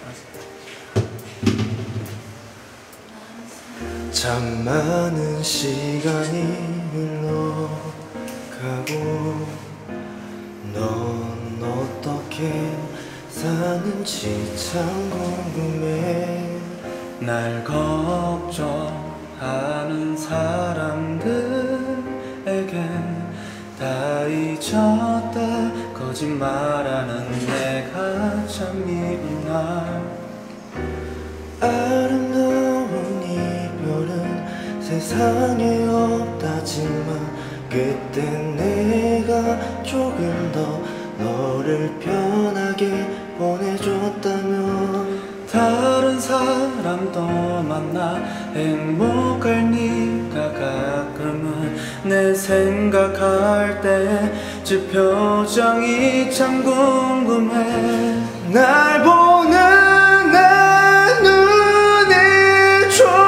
참 많은 시간이 흘러가고 넌 어떻게 사는지 참 궁금해. 날 걱정하는 사람들에겐 다 잊었다 거짓말하는 내가 참 미운 날. 아름다운 이별은 세상에 없다지만 그때 내가 조금 더 너를 편하게 보내줬다면 다른 사람도 만나 행복할 네가 가끔은 내 생각할 때 그 표정이 참 궁금해. 날 보는 내 눈이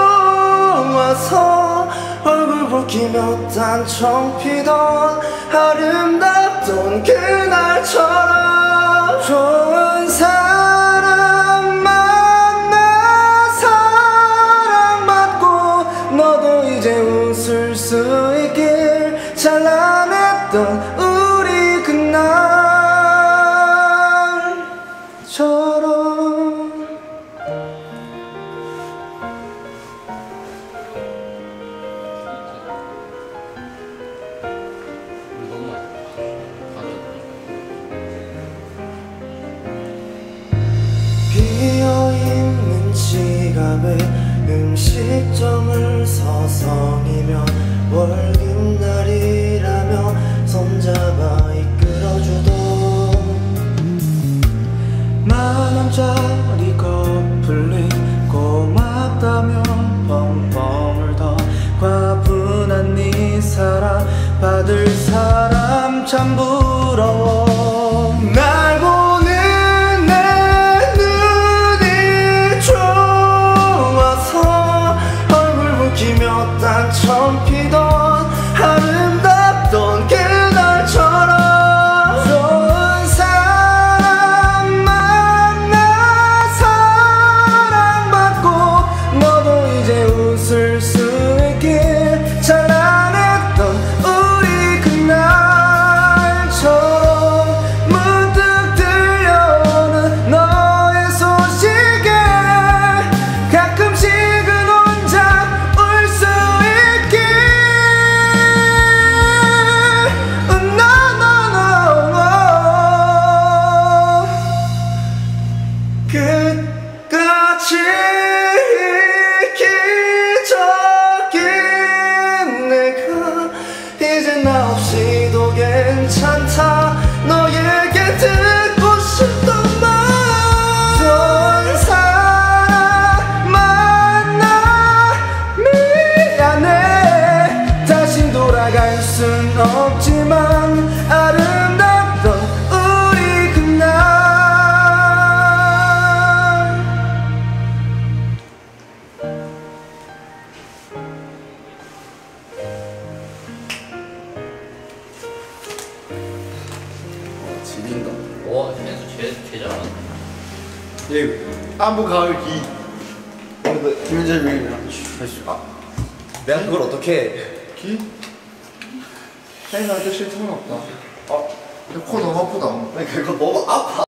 좋아서 얼굴 붉히며 단청 피던 아름답던 그날처럼 좋은 사람 만나 사랑받고 너도 이제 웃을 수 있길 찬란했던 우리 그날처럼. 비어있는 지갑에 음식점을 서성이며 월급날이라며 손잡아 이끌어주던 10,000원짜리 커플링 고맙다며 펑펑 울던 과분한 네 사랑 받을 사람 참 부러워. 날 보는 내 눈이 좋아서 얼굴 붉히며 단청 피던 아름답던 그날처럼 좋은 사람 만나 사랑받고 너도 이제 웃을 수 있길 찬란했던 우리 그날처럼. 문득 들려오는 너의 소식에 가끔씩은 혼자 울 수 있길. No, no, no, no. 끝까지 이기적인 내가 이제 나 없이도 괜찮다 너에게 듣고 싶던 말. 좋은 사람 만나 미안해 다시 돌아갈 순 없지만 아름답던 우리 그날. 지린다. 와, 현수 개 잘하네. 예, 안부 가을기. 김현재 명이랑 아, 내가 그걸 어떻게 해? 기? 혜인한테 실통은 없다. 아, 코 너무 아프다. 그거 너무 아파.